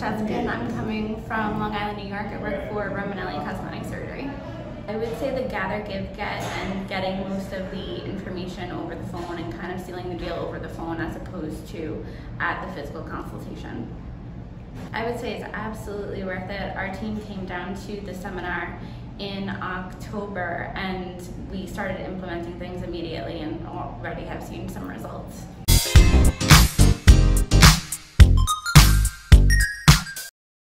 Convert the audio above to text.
Jessica and I'm coming from Long Island, New York. I work for Romanelli Cosmetic Surgery. I would say the gather, give, get, and getting most of the information over the phone and kind of sealing the deal over the phone as opposed to at the physical consultation. I would say it's absolutely worth it. Our team came down to the seminar in October and we started implementing things immediately and already have seen some results.